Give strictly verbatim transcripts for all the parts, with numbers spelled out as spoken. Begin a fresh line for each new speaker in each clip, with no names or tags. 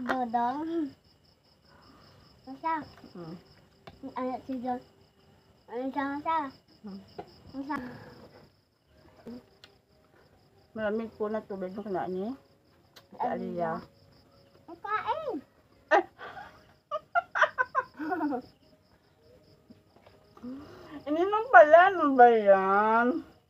Dodong. Masa?
Hmm.
Anak si John. Ano siya masa?
Hmm.
Masa?
Malamig po na tubig mo kinain niya. Si Aliyah.
Ang kain!
Ininom pala, ano ba yan?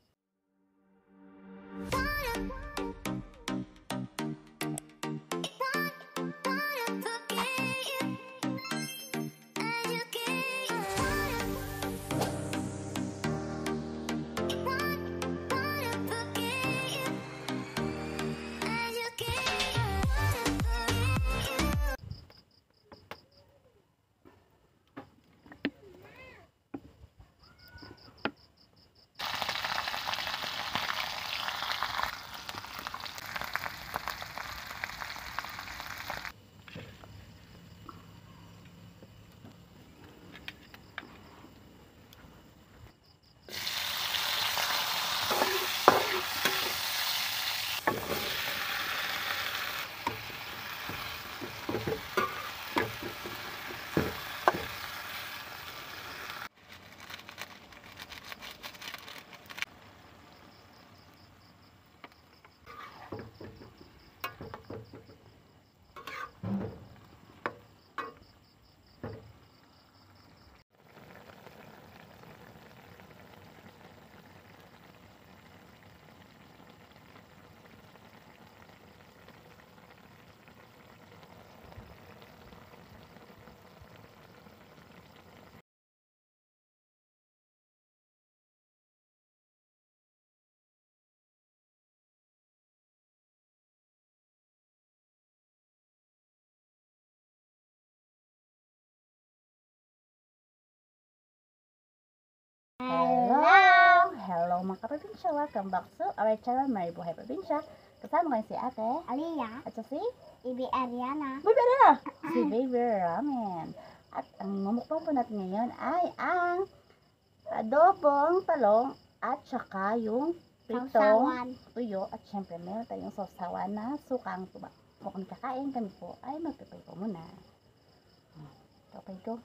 Hello!
Hello mga kaprobinsya! Welcome back to our channel, Mary Buhay Probinsya. Kasama ngayon si ate
Aliyah.
at si
Ibi Ariana.
Baby Ariana! Si Baby Ramen. At ang mamukbang po natin ngayon ay ang adobong talong at saka yung pritong
Sausawan.
tuyo. At syempre meron tayong sausawan na sukang tuba. Kung kakain kami po ay magpipay po muna. Okay, go.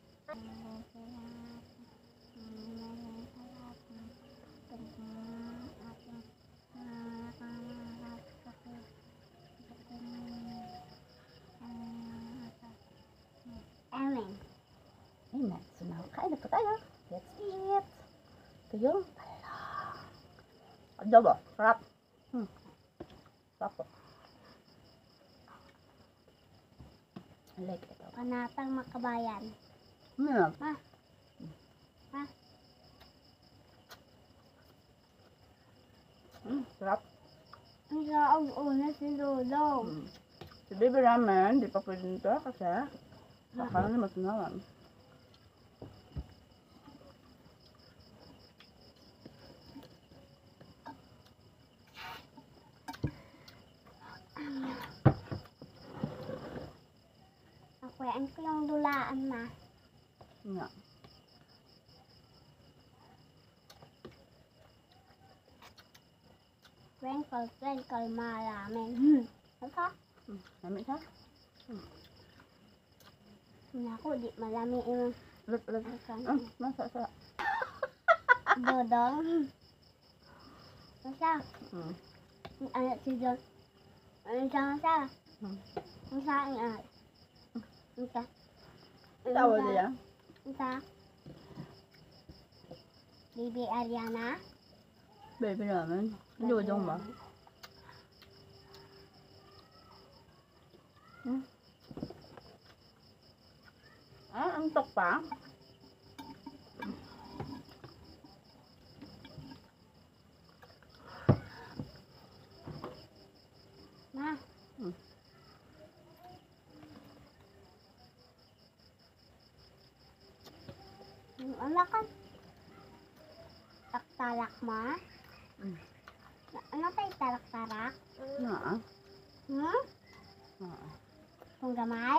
Amen.
Amen. So now, kain na po tayo. Let's eat. Ito yung talong. Adobo. Sarap. Hmm. Sarap po. I like it.
Panatang makabayan.
Hmm.
Ma. Ma.
Hmm. Sarap.
Ang sarap una si Dodong.
Hmm. Si Baby Ramen, di pa pwede nito kasi akala na matunawan.
Akuyan ko yung dulaan na.
Nga.
Twinkle, twinkle, maraming. Hmm. Ano?
Hmm. Lamig ha?
Naku, di malami yung
Ulit, ulit. Ah, nasa, sa.
Dodong. Masa?
Hmm.
Anak si John. Ano siya masa?
Hmm.
Masa ang anak. Masa?
Tawa niya.
Masa? Baby Ariana.
Baby Ramen. Dudong ba? Hmm. Ah, ang tok pa.
Ma.
Hmm.
Ano ka? Taktarak ma?
Hmm.
Ano tayo tarak-tarak?
Nga.
Hmm?
Nga.
Kung gamay?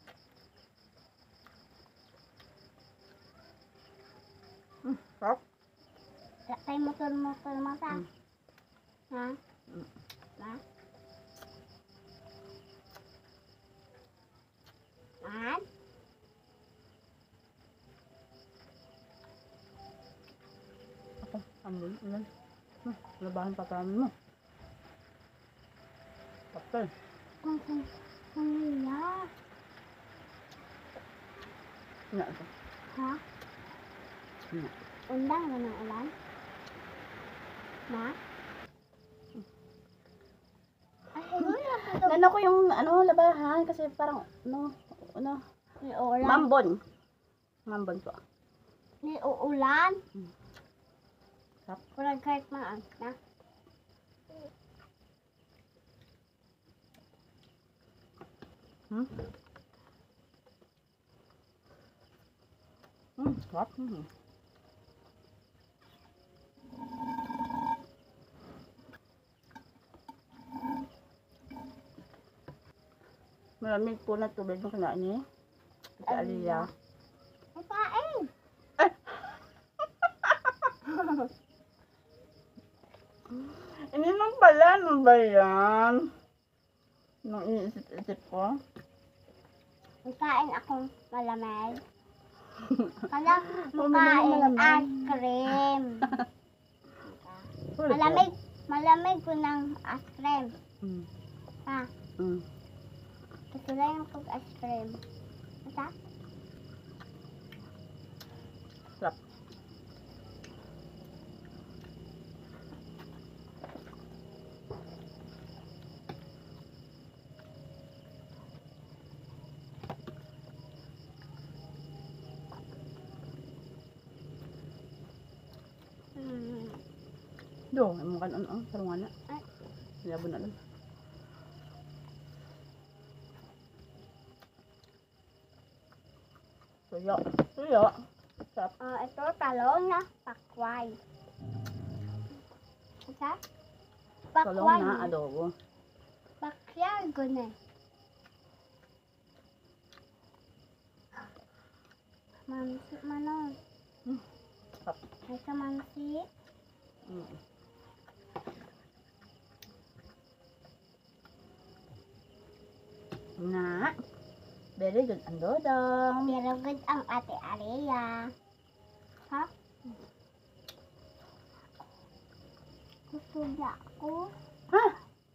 Hmm. Sarap.
Tayo motor-motor mata.
Hmm.
Ha?
Hmm.
Ha?
Ano, ano, hmm, labahan pa tayo mo. Papel.
Kung kung kung nila.
Ano ito?
Ha?
Ano?
Undang mo ng ulan? Ma? Ay, hindi na po ito.
Nano ko yung ano, labahan kasi parang ano, ano,
Ni ulan.
mambon. Mambon ko.
Ni uulan.
Hmm. Sarap.
Kurang kahit maan. Na?
Hmm? Hmm, sarap. Hmm. Malamig po na tubig ng kinain niya. Ito Aliyah.
Ay, kain.
Hindi nang pala, ano ba yan? Nung iniisip-isip ko.
May kain akong malamig. Kala
Bumili ng
makain
malamig.
ice cream.
Sorry po.
Malamig, malamig ko ng ice cream.
Mm.
Ha?
Mm.
Gusto lang yung pag ice cream. Basta?
Sarap.
Hmm.
Do, ang mga ano, sarungan na.
Ay.
Yabon na lang. Tuyo. Tuyo. Sarap.
Ah, ito, talong na pakway. Basta?
Talong
Pakway.
na adobo.
Pakyag ko na. Mamsi manon.
Mm. Sarap.
Ay ka mamsi.
Mm. Na. Very good ang dodong.
Pero good ang ate Aria. Ha? Gusto na ako.
Ha?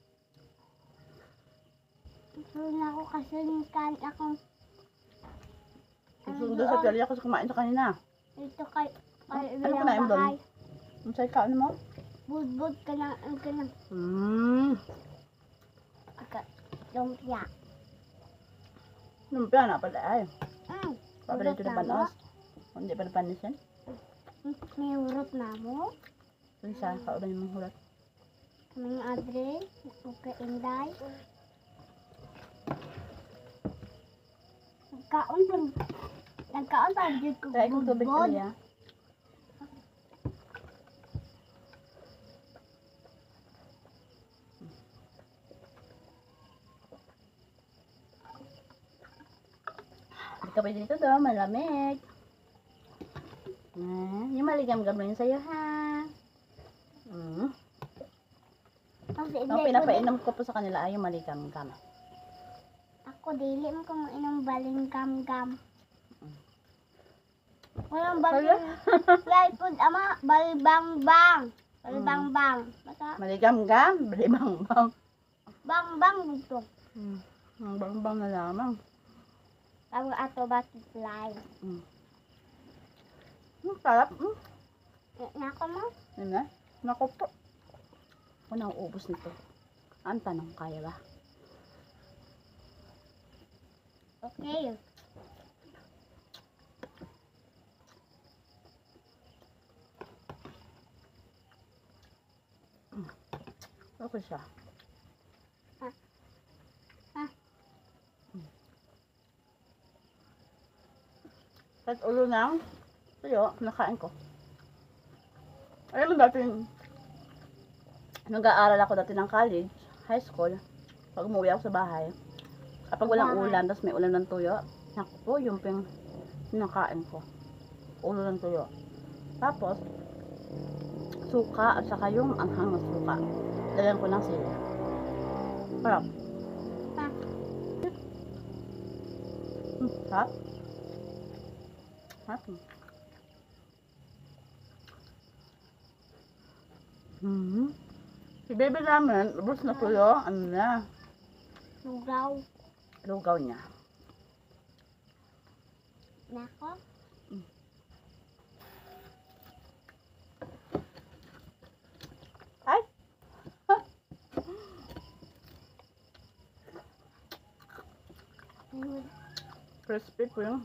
Gusto na ako kasi kan akong
Susunod sa kali ako sa kumain sa kanina.
Ito kay kay
Ano ka na,
ilang
Emdon?
bahay.
Ang say ka, ano mo?
Budbud ka lang ang ka lang.
Hmm.
Aga, lumpia.
Lumpia na pala ay.
Mm.
Pabalik ito na
Urot na mo.
panos. Hindi pa na panis yan.
Mm, May urot na mo.
Kung sa kaulan yung mga hulat.
Kaming Adre. Okay, Inday. Nagkaon pa. Nagkaon pa. Diyod ko.
Kaya kung tubig
budbud.
kali ah. Hindi ka pwede dito daw, malamig. Ah, yung maligam-gam lang yun sa'yo ha. Mm.
Kasi
Ang
Inday ko
pinapainom ko po sa kanila ay yung maligam-gam.
Ako dili mo kung inom baling gam-gam.
Mm.
Walang baling. Right food ama balbang-bang.
Mm.
Balbang-bang. Basta
Maligam-gam, balibang-bang.
bang-bang dito.
Mm. Ang bang-bang na lamang.
Tawag ato butterfly.
Mm. Mm, sarap. Mm.
Nako mo?
Yun na. Naku po. Unang ubos nito. Ang tanong, kaya ba?
Okay.
Okay siya.
Ah. Ah.
Mm. Kahit ulo ng tuyo, nakain ko. Alam mo dati, nag-aaral ako dati ng college, high school, pag umuwi ako sa bahay, kapag walang
Bahay.
ulam, tapos may ulam ng tuyo, naku po, yung ping nakain ko. Ulo ng tuyo. Tapos, suka, at saka yung anghang na suka. Lagyan ko ng sila. Sarap.
Ah.
Hmm, sarap. Sarap. Mhm. Si baby namin, lubos na tuyo, ano na,
Lugaw.
lugaw niya.
Nako.
Ay!
Ayun.
Crispy po yung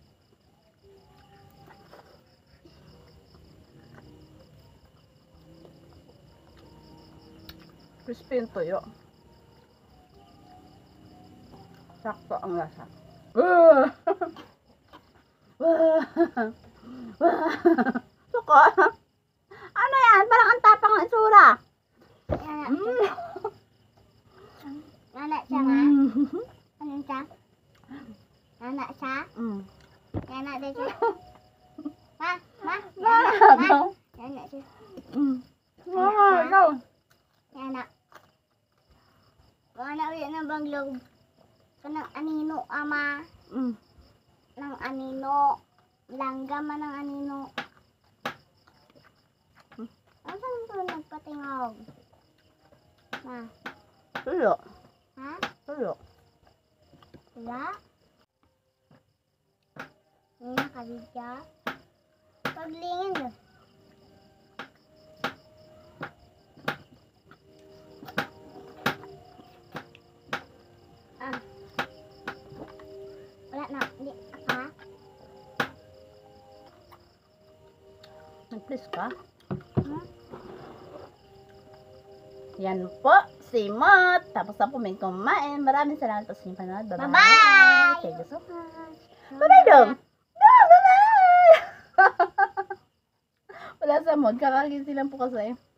crispy yung tuyo. Sakto ang lasa. Suko. Ano yan? Parang ang tapang ng itsura.
Anak,
Mm.
anak siya nga.
Mm.
Ano siya? Anak siya?
Mm.
Anak dia siya. Ma, ma,
Ma,
anak,
ikaw.
ma. Anak siya.
Mm. Ah, ikaw.
Anak. Anak ulit na bang loob? Kanang anino ama.
Mm.
Nang anino. Langgam man ng anino. Ano saan ito nagpatingog? Ma,
Tuyo.
ha?
Tuyo.
Wala? Hindi nakabidya. Paglingin yun. Ah. Wala na. Hindi. Ha?
Nag-please ka?
Hmm?
Yan po, si Mot. Tapos na po may kumain. Maraming salamat po sa inyong panood. Bye-bye.
Bye-bye!
Thank you so much. Bye-bye dong. No, bye-bye! Wala sa Mot. Kakagising lang po kasi.